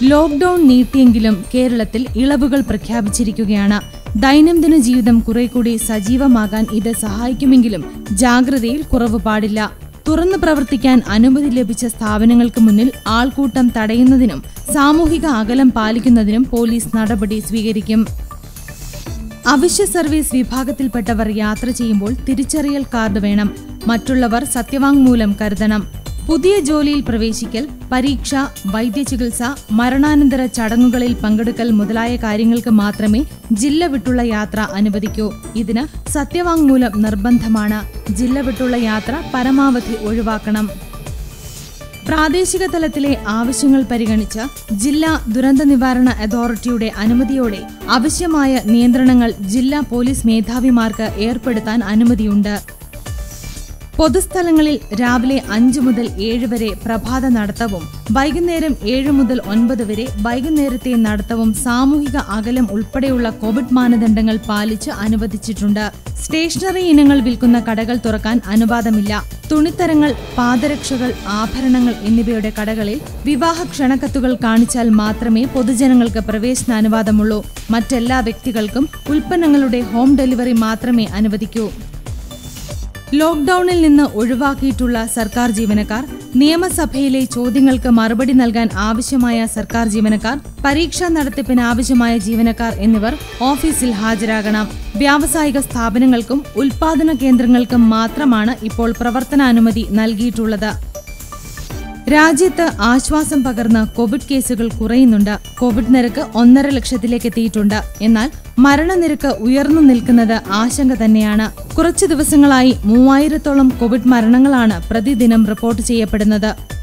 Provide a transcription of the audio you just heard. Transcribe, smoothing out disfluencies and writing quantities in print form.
Lockdown നീട്ടിയെങ്കിലും കേരളത്തിൽ ഇളവുകൾ പ്രഖ്യാപിച്ചിരിക്കുകയാണ്. ദൈനംദിന ജീവിതം കുറേക്കൂടി സജീവമാകാൻ ഇത് സഹായിക്കുമെങ്കിലും ജാഗ്രതയിൽ കുറവ് പാടില്ല. തുറന്നു പ്രവർത്തിക്കാൻ അനുമതി ലഭിച്ച സ്ഥാപനങ്ങൾക്ക് മുന്നിൽ ആൾക്കൂട്ടം തടയുന്നതിനും സാമൂഹിക അകലം പാലിക്കുന്നതിനും പോലീസ് നടപടി സ്വീകരിക്കും. അവശ്യ സർവീസ് വിഭാഗത്തിൽപ്പെട്ടവർ യാത്ര ചെയ്യുമ്പോൾ തിരിച്ചറിയൽ കാർഡ് വേണം. മറ്റുള്ളവർ സത്യവാങ്മൂലം കരുതണം. പുതിയ ജോലിയിൽ പ്രവേശിക്കൽ, പരീക്ഷ, വൈദ്യചികിത്സ, മരണാനന്തര ചടങ്ങുകളിൽ പങ്കെടുക്കൽ മുതലായ കാര്യങ്ങൾക്ക് മാത്രമേ ജില്ല വിട്ടുള്ള യാത്ര അനുവദിക്കൂ. ഇതിന് സത്യവാങ്മൂലം നിർബന്ധമാണ്. ജില്ല വിട്ടുള്ള യാത്ര പരമാവധി ഒഴിവാക്കണം. പ്രാദേശിക തലത്തിലെ ആവശ്യങ്ങൾ പരിഗണിച്ച് ജില്ലാ ദുരന്ത നിവാരണ അതോറിറ്റിയുടെ അനുമതിയോടെ ആവശ്യമായ നിയന്ത്രണങ്ങൾ ജില്ലാ പോലീസ് മേധാവിമാർക്ക് ഏർപ്പെടുത്താൻ അനുമതിയുണ്ട്. പൊതുസ്ഥലങ്ങളിൽ രാവിലെ 5 മുതൽ 7 വരെ പ്രഭാത നടത്തവും വൈകുന്നേരം 7 മുതൽ 9 വരെ വൈകുന്നേരത്തെ നടത്തവും സാമൂഹിക അകലം ഉൾപ്പെടെയുള്ള കോവിഡ് മാനദണ്ഡങ്ങൾ പാലിച്ച് അനുവദിച്ചിട്ടുണ്ട്. സ്റ്റേഷനറി ഇനങ്ങൾ വിൽക്കുന്ന കടകൾ തുറക്കാൻ അനുവാദമില്ല. തുണിത്തരങ്ങൾ, പാദരക്ഷകൾ, ആഭരണങ്ങൾ എന്നിവയുടെ കടകളിൽ വിവാഹ ക്ഷണക്കത്തുകൾ കാണിച്ചാൽ മാത്രമേ പൊതുജനങ്ങൾക്ക് പ്രവേശനാനുവാദമുള്ളൂ. മറ്റെല്ലാ വ്യക്തികൾക്കും ഉൽപ്പന്നങ്ങളുടെ ഹോം ഡെലിവറി മാത്രമേ അനുവദിക്കൂ. ലോക്ക്ഡൌണിൽ നിന്ന് ഒഴിവാക്കിയിട്ടുള്ള സർക്കാർ ജീവനക്കാർ, നിയമസഭയിലെ ചോദ്യങ്ങൾക്ക് മറുപടി നൽകാൻ ആവശ്യമായ സർക്കാർ ജീവനക്കാർ, പരീക്ഷാ നടത്തിപ്പിന് ആവശ്യമായ ജീവനക്കാർ എന്നിവർ ഓഫീസിൽ ഹാജരാകണം. വ്യാവസായിക സ്ഥാപനങ്ങൾക്കും ഉൽപാദന കേന്ദ്രങ്ങൾക്കും മാത്രമാണ് ഇപ്പോൾ പ്രവർത്തനാനുമതി നൽകിയിട്ടുള്ളത്. രാജ്യത്ത് ആശ്വാസം പകർന്ന് കോവിഡ് കേസുകൾ കുറയുന്നുണ്ട്. കോവിഡ് നിരക്ക് 1.5 ലക്ഷത്തിലേക്ക് എത്തിയിട്ടുണ്ട്. എന്നാൽ മരണനിരക്ക് ഉയർന്നു നിൽക്കുന്നത് ആശങ്ക തന്നെയാണ്. കുറച്ചു ദിവസങ്ങളായി 3000-ഓളം കോവിഡ് മരണങ്ങളാണ് പ്രതിദിനം റിപ്പോർട്ട് ചെയ്യപ്പെടുന്നത്.